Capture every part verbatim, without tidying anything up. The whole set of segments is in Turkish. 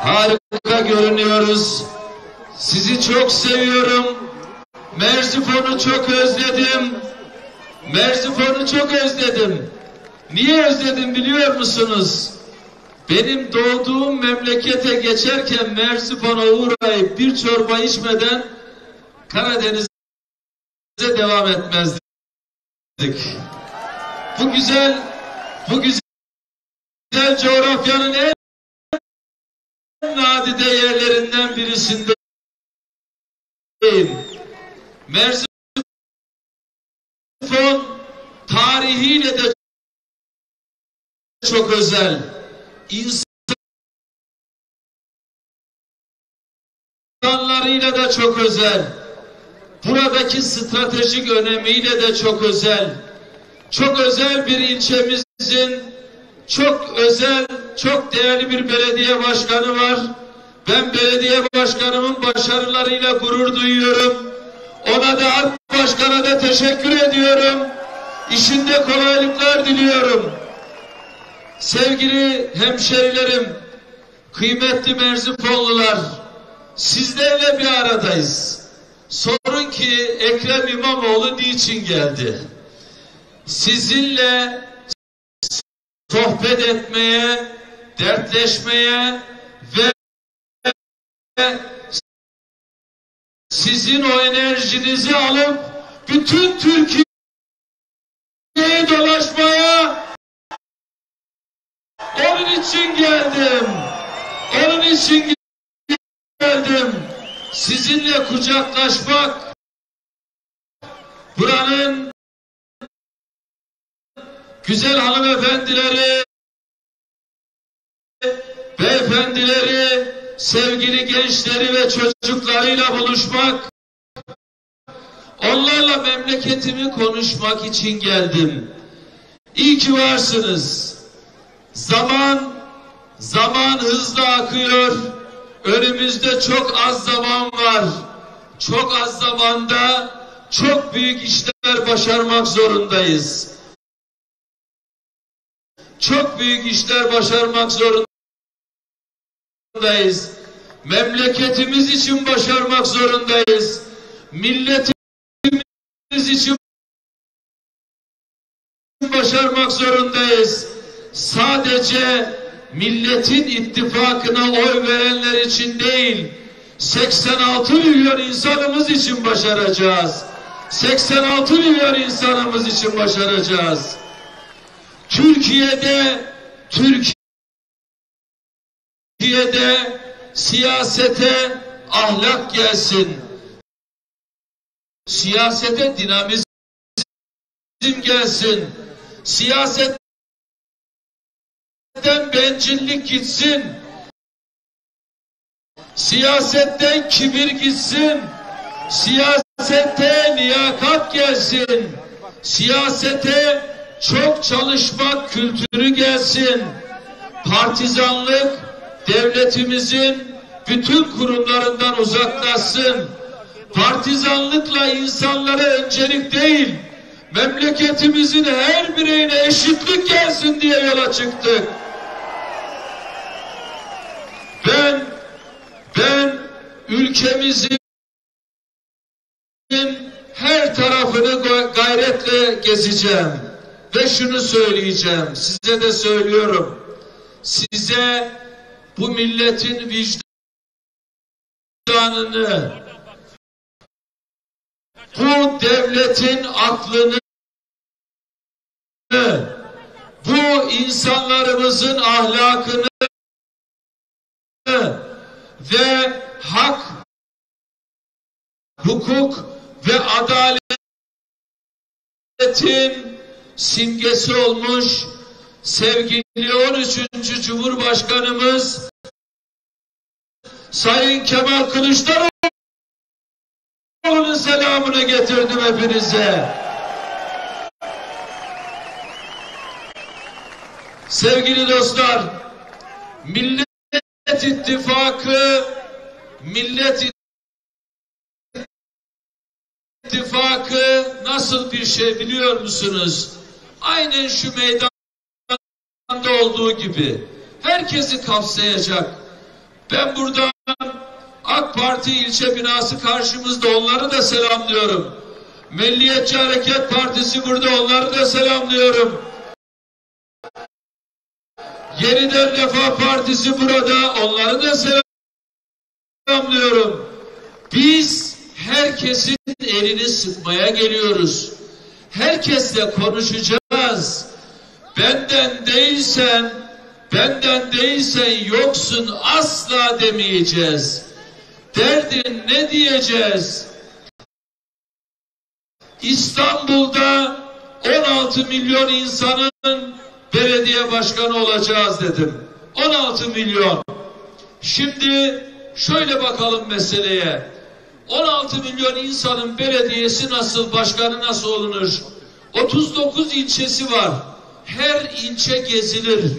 Harika görünüyoruz. Sizi çok seviyorum. Merzifon'u çok özledim. Merzifon'u çok özledim. Niye özledim biliyor musunuz? Benim doğduğum memlekete geçerken Merzifon'a uğrayıp bir çorba içmeden Karadeniz'e devam etmezdik. Bu güzel, bu güzel coğrafyanın en nadide yerlerinden birisindeyim. Merzifon tarihiyle de çok özel. İnsanlarıyla da çok özel. Buradaki stratejik önemiyle de çok özel. Çok özel bir ilçemizin çok özel, çok değerli bir belediye başkanı var. Ben belediye başkanımın başarılarıyla gurur duyuyorum. Ona da AK Başkan'a da teşekkür ediyorum. İşinde kolaylıklar diliyorum. Sevgili hemşerilerim, kıymetli Merzifonlular, sizlerle bir aradayız. Sorun ki Ekrem İmamoğlu niçin geldi? Sizinle sohbet etmeye, dertleşmeye ve sizin o enerjinizi alıp bütün Türkiye'yi dolaşmaya onun için geldim. Onun için geldim. Sizinle kucaklaşmak, buranın güzel hanımefendileri, beyefendileri, sevgili gençleri ve çocuklarıyla buluşmak, onlarla memleketimi konuşmak için geldim. İyi ki varsınız. Zaman, zaman hızla akıyor. Önümüzde çok az zaman var. Çok az zamanda çok büyük işler başarmak zorundayız. Çok büyük işler başarmak zorundayız. Memleketimiz için başarmak zorundayız. Milletimiz için başarmak zorundayız. Sadece milletin ittifakına oy verenler için değil, seksen altı milyon insanımız için başaracağız. seksen altı milyon insanımız için başaracağız. Türkiye'de, Türkiye'de siyasete ahlak gelsin. Siyasete dinamizm gelsin. Siyasetten bencillik gitsin. Siyasetten kibir gitsin. Siyasete liyakat gelsin. Siyasete çok çalışmak kültürü gelsin. Partizanlık devletimizin bütün kurumlarından uzaklaşsın. Partizanlıkla insanlara öncelik değil, memleketimizin her bireyine eşitlik gelsin diye yola çıktık. Ben, ben ülkemizin her tarafını gayretle gezeceğim. Ve şunu söyleyeceğim, size de söylüyorum. Size bu milletin vicdanını, bu devletin aklını, bu insanlarımızın ahlakını ve hak, hukuk ve adaletin simgesi olmuş sevgili on üçüncü Cumhurbaşkanımız Sayın Kemal Kılıçdaroğlu'nun selamını getirdim hepinize. Sevgili dostlar, Millet İttifakı, Millet İttifakı nasıl bir şey biliyor musunuz? Aynen şu meydanda olduğu gibi herkesi kapsayacak, Ben buradan AK Parti ilçe binası karşımızda, onları da selamlıyorum. Milliyetçi Hareket Partisi burada, onları da selamlıyorum. Yeniden Refah Partisi burada, onları da selamlıyorum. Biz herkesin elini sıkmaya geliyoruz. Herkesle konuşacağız. Benden değilsen, benden değilsen yoksun asla demeyeceğiz. Derdin ne diyeceğiz? İstanbul'da on altı milyon insanın belediye başkanı olacağız dedim. on altı milyon. Şimdi şöyle bakalım meseleye. on altı milyon insanın belediyesi nasıl, başkanı nasıl olunur? otuz dokuz ilçesi var. Her ilçe gezilir.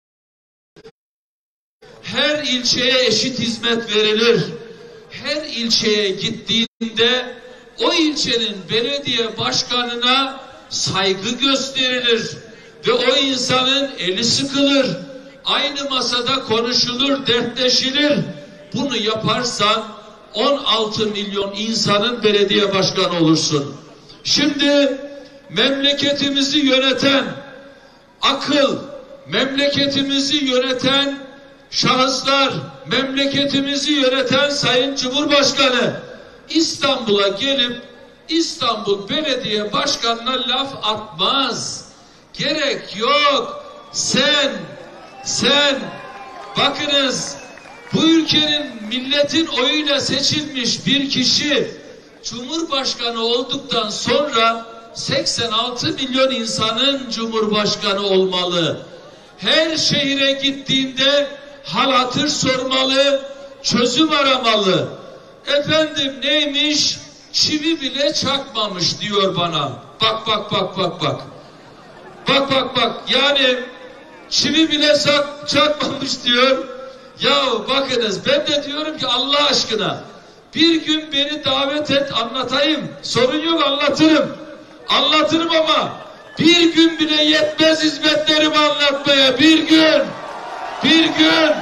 Her ilçeye eşit hizmet verilir. Her ilçeye gittiğinde o ilçenin belediye başkanına saygı gösterilir ve o insanın eli sıkılır. Aynı masada konuşulur, dertleşilir. Bunu yaparsan on altı milyon insanın belediye başkanı olursun. Şimdi memleketimizi yöneten akıl, memleketimizi yöneten şahıslar, memleketimizi yöneten Sayın Cumhurbaşkanı İstanbul'a gelip İstanbul Belediye Başkanı'na laf atmaz. Gerek yok. Sen, sen, bakınız, bu ülkenin milletin oyuyla seçilmiş bir kişi Cumhurbaşkanı olduktan sonra seksen altı milyon insanın Cumhurbaşkanı olmalı. Her şehire gittiğinde hal hatır sormalı, çözüm aramalı. Efendim neymiş? Çivi bile çakmamış diyor bana. Bak bak bak bak bak. Bak bak bak. Yani çivi bile çakmamış diyor. Ya bakınız, ben de diyorum ki Allah aşkına bir gün beni davet et, anlatayım. Sorun yok, anlatırım. Anlatırım ama bir gün bile yetmez hizmetlerimi anlatmaya. Bir gün. Bir gün.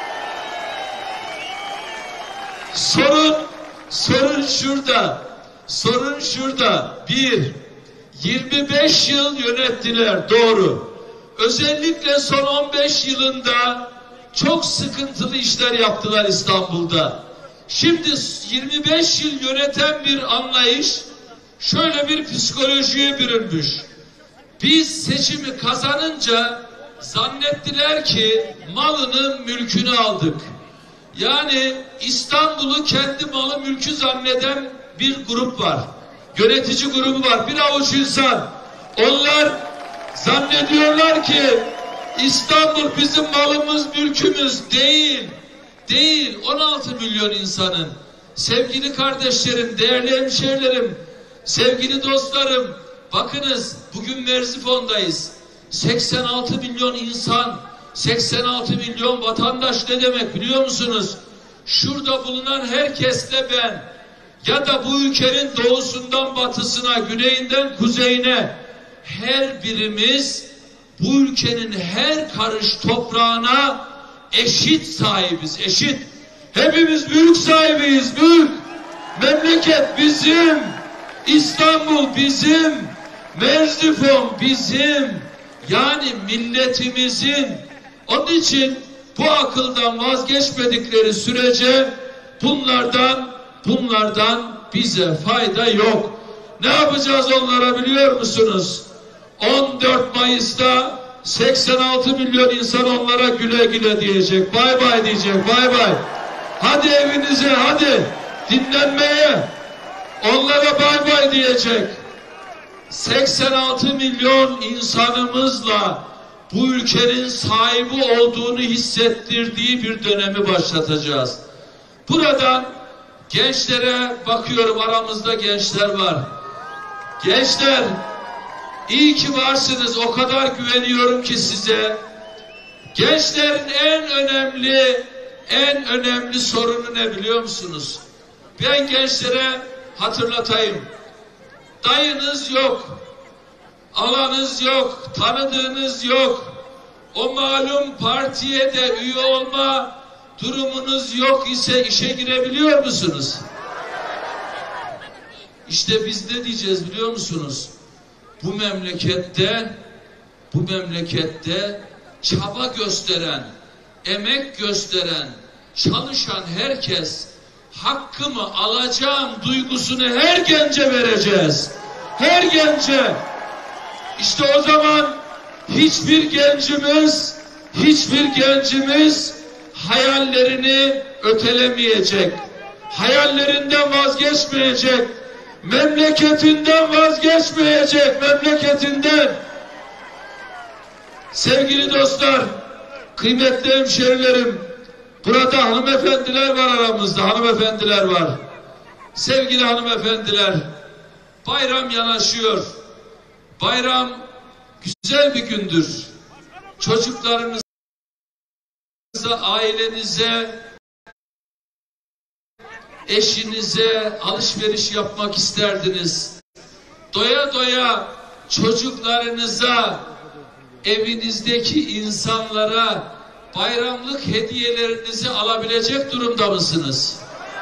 Sorun, sorun şurada. Sorun şurada. Bir, yirmi beş yıl yönettiler, doğru. Özellikle son on beş yılında çok sıkıntılı işler yaptılar İstanbul'da. Şimdi yirmi beş yıl yöneten bir anlayış şöyle bir psikolojiye bürünmüş. Biz seçimi kazanınca zannettiler ki malını, mülkünü aldık. Yani İstanbul'u kendi malı, mülkü zanneden bir grup var. Yönetici grubu var. Bir avuç insan. Onlar zannediyorlar ki İstanbul bizim malımız, mülkümüz. Değil. Değil. on altı milyon insanın. Sevgili kardeşlerim, değerli hemşehrilerim, sevgili dostlarım, bakınız bugün Merzifon'dayız. seksen altı milyon insan, seksen altı milyon vatandaş ne demek biliyor musunuz? Şurada bulunan herkesle ben, ya da bu ülkenin doğusundan batısına, güneyinden kuzeyine, her birimiz bu ülkenin her karış toprağına eşit sahibiz, eşit. Hepimiz mülk sahibiyiz, mülk. Memleket bizim, İstanbul bizim, Merzifon bizim. Yani milletimizin. Onun için bu akıldan vazgeçmedikleri sürece bunlardan bunlardan bize fayda yok. Ne yapacağız onlara biliyor musunuz? on dört Mayıs'ta seksen altı milyon insan onlara güle güle diyecek. Bay bay diyecek. Bay bay. Hadi evinize, hadi dinlenmeye. Onlara bay bay diyecek. seksen altı milyon insanımızla bu ülkenin sahibi olduğunu hissettirdiği bir dönemi başlatacağız. Buradan gençlere bakıyorum, aramızda gençler var. Gençler, iyi ki varsınız, o kadar güveniyorum ki size. Gençlerin en önemli, en önemli sorunu ne biliyor musunuz? Ben gençlere hatırlatayım. Dayınız yok, alanız yok, tanıdığınız yok. O malum partiye de üye olma durumunuz yok ise işe girebiliyor musunuz? İşte biz ne diyeceğiz biliyor musunuz? Bu memlekette, bu memlekette çaba gösteren, emek gösteren, çalışan herkes hakkımı alacağım duygusunu her gence vereceğiz. Her gence. İşte o zaman hiçbir gencimiz, hiçbir gencimiz hayallerini ötelemeyecek. Hayallerinden vazgeçmeyecek. Memleketinden vazgeçmeyecek. Memleketinden. Sevgili dostlar, kıymetli hemşerilerim, burada hanımefendiler var aramızda, hanımefendiler var. Sevgili hanımefendiler, bayram yanaşıyor. Bayram güzel bir gündür. Çocuklarınıza, ailenize, eşinize alışveriş yapmak isterdiniz. Doya doya çocuklarınıza, evinizdeki insanlara bayramlık hediyelerinizi alabilecek durumda mısınız?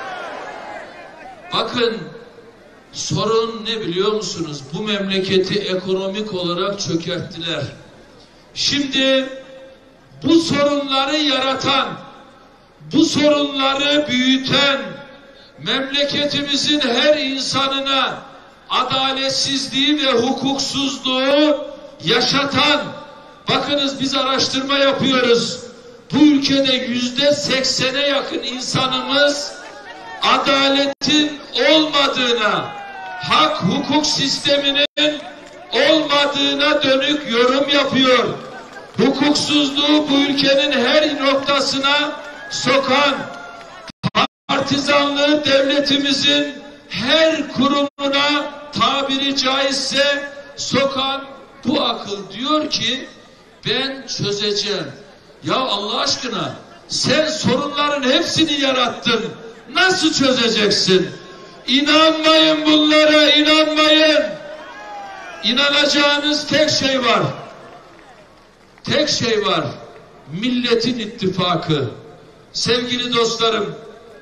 Bakın, sorun ne biliyor musunuz? Bu memleketi ekonomik olarak çökerttiler. Şimdi bu sorunları yaratan, bu sorunları büyüten, memleketimizin her insanına adaletsizliği ve hukuksuzluğu yaşatan, bakınız biz araştırma yapıyoruz. Bu ülkede yüzde seksene yakın insanımız adaletin olmadığına, hak hukuk sisteminin olmadığına dönük yorum yapıyor. Hukuksuzluğu bu ülkenin her noktasına sokan, partizanlığı devletimizin her kurumuna tabiri caizse sokan bu akıl diyor ki ben çözeceğim. Ya Allah aşkına sen sorunların hepsini yarattın. Nasıl çözeceksin? İnanmayın bunlara, inanmayın. İnanacağınız tek şey var. Tek şey var. Milletin ittifakı. Sevgili dostlarım,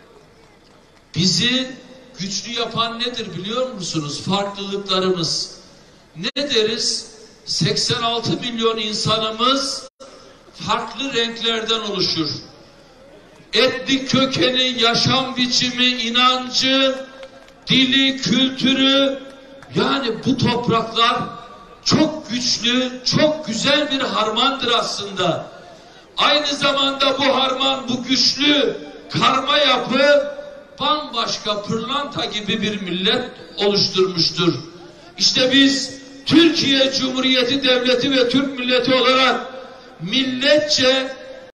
bizi güçlü yapan nedir biliyor musunuz? Farklılıklarımız. Ne deriz? seksen altı milyon insanımız farklı renklerden oluşur. Etnik kökeni, yaşam biçimi, inancı, dili, kültürü, yani bu topraklar çok güçlü, çok güzel bir harmandır aslında. Aynı zamanda bu harman, bu güçlü karma yapı bambaşka pırlanta gibi bir millet oluşturmuştur. İşte biz Türkiye Cumhuriyeti Devleti ve Türk milleti olarak milletçe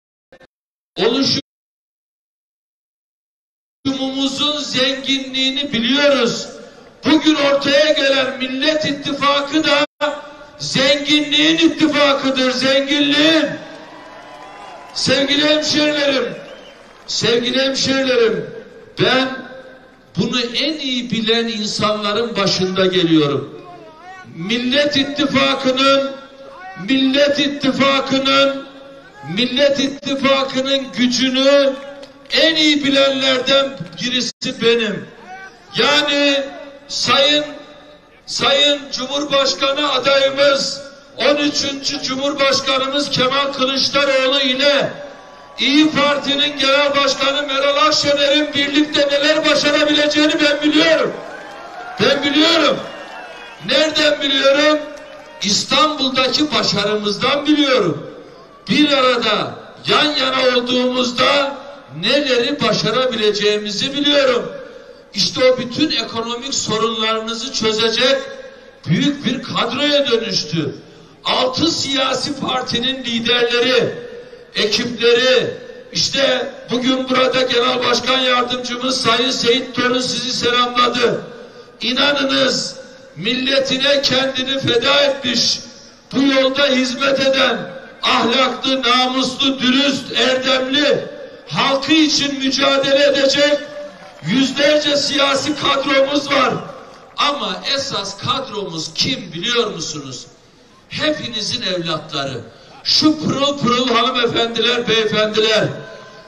oluşumumuzun zenginliğini biliyoruz. Bugün ortaya gelen Millet İttifakı da zenginliğin ittifakıdır, zenginliğin. Sevgili hemşerilerim, sevgili hemşerilerim, ben bunu en iyi bilen insanların başında geliyorum. Millet İttifakı'nın, Millet İttifakı'nın, Millet İttifakı'nın gücünü en iyi bilenlerden birisi benim. Yani Sayın Sayın Cumhurbaşkanı adayımız, on üçüncü Cumhurbaşkanımız Kemal Kılıçdaroğlu ile İyi Parti'nin Genel Başkanı Meral Akşener'in birlikte neler başarabileceğini ben biliyorum. Ben biliyorum. Nereden biliyorum? İstanbul'daki başarımızdan biliyorum. Bir arada yan yana olduğumuzda neleri başarabileceğimizi biliyorum. İşte o bütün ekonomik sorunlarınızı çözecek büyük bir kadroya dönüştü. Altı siyasi partinin liderleri, ekipleri, işte bugün burada Genel Başkan Yardımcımız Sayın Seyit Torun sizi selamladı. İnanınız milletine kendini feda etmiş, bu yolda hizmet eden, ahlaklı, namuslu, dürüst, erdemli, halkı için mücadele edecek yüzlerce siyasi kadromuz var. Ama esas kadromuz kim biliyor musunuz? Hepinizin evlatları. Şu pırıl pırıl hanımefendiler, beyefendiler,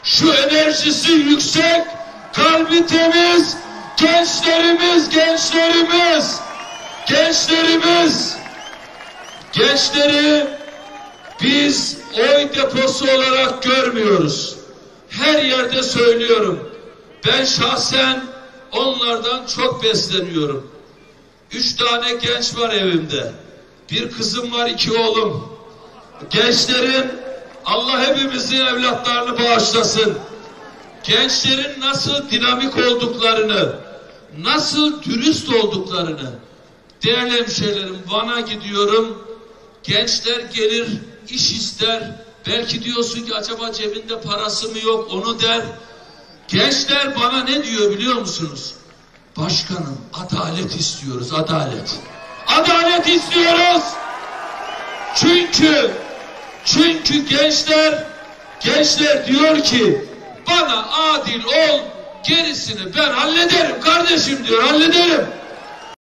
şu enerjisi yüksek, kalbi temiz gençlerimiz, gençlerimiz, gençlerimiz, gençleri biz oy deposu olarak görmüyoruz. Her yerde söylüyorum. Ben şahsen onlardan çok besleniyorum. Üç tane genç var evimde. Bir kızım var, iki oğlum. Gençlerin, Allah hepimizin evlatlarını bağışlasın. Gençlerin nasıl dinamik olduklarını, nasıl dürüst olduklarını, değerli hemşehrilerim, Van'a gidiyorum, gençler gelir, iş ister, belki diyorsun ki acaba cebinde parası mı yok, onu der. Gençler bana ne diyor biliyor musunuz? Başkanım, adalet istiyoruz, adalet. Adalet istiyoruz. Çünkü, çünkü gençler, gençler diyor ki, bana adil ol, gerisini ben hallederim kardeşim diyor, hallederim.